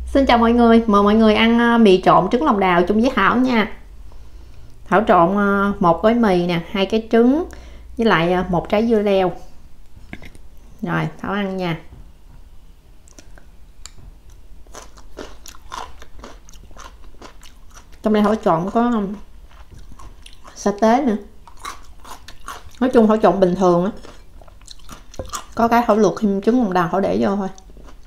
Xin chào mọi người, mời mọi người ăn mì trộn trứng lòng đào chung với Thảo nha. Thảo trộn một gói mì nè, 2 cái trứng với lại một trái dưa leo. Rồi, Thảo ăn nha. Trong đây Thảo trộn có sa tế nữa. Nói chung Thảo trộn bình thường á. Có cái Thảo luộc thêm trứng lòng đào Thảo để vô thôi.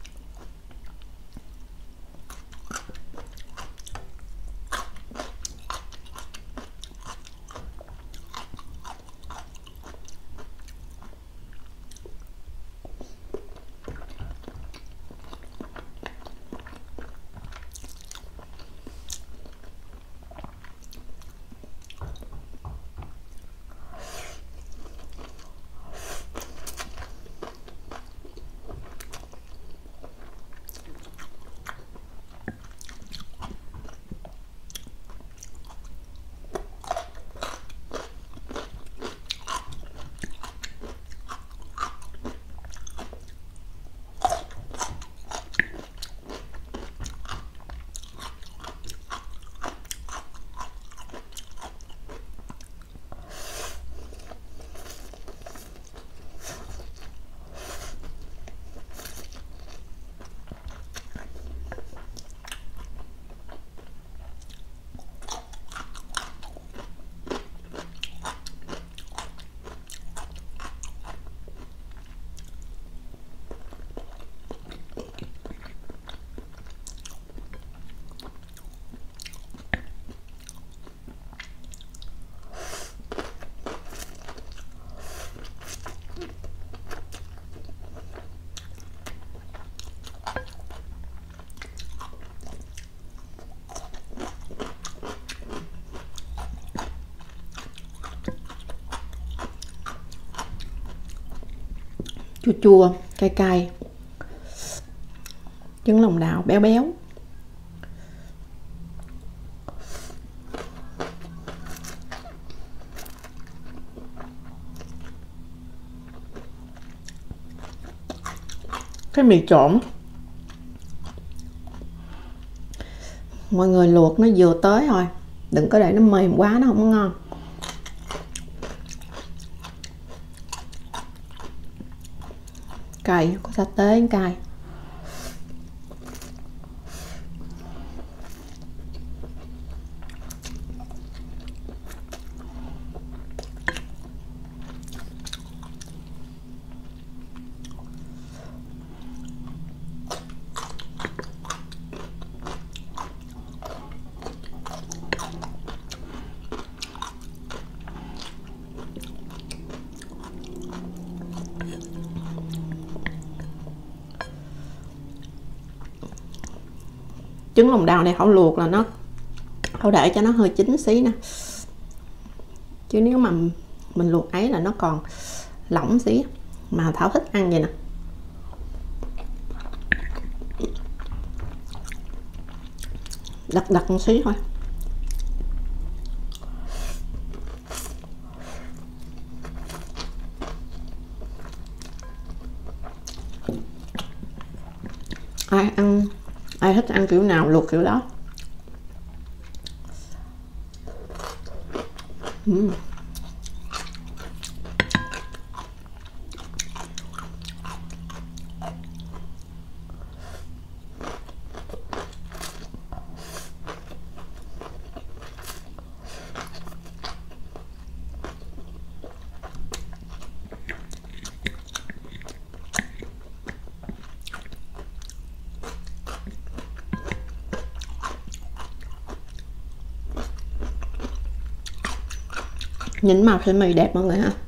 Chua chua, cay cay. Trứng lòng đào béo béo. Cái mì trộn mọi người luộc nó vừa tới thôi, đừng có để nó mềm quá, nó không có ngon. Cay, có sa tế cay. Trứng lòng đào này Thảo luộc là Thảo để cho nó hơi chín xí nè, chứ nếu mà mình luộc ấy là nó còn lỏng xí, mà Thảo thích ăn vậy nè. Đặc một xí thôi. Ai thích ăn kiểu nào luộc kiểu đó. Nhìn màu sợi mì đẹp mọi người ha.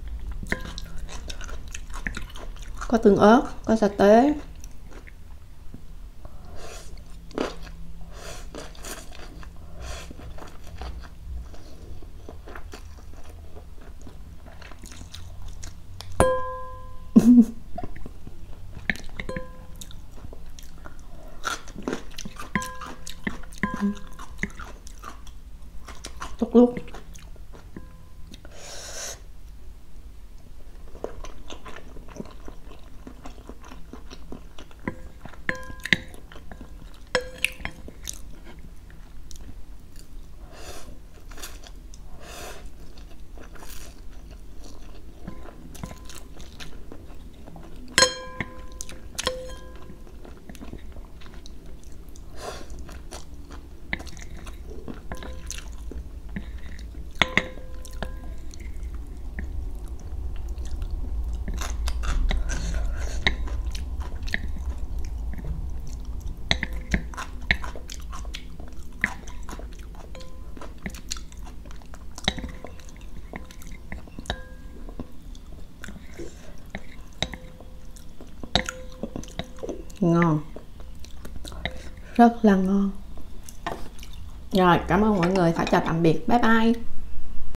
Có tương ớt, có sa tế. Tốt luôn. Ngon, rất là ngon. Rồi, cảm ơn mọi người, Thảo chào tạm biệt, bye bye.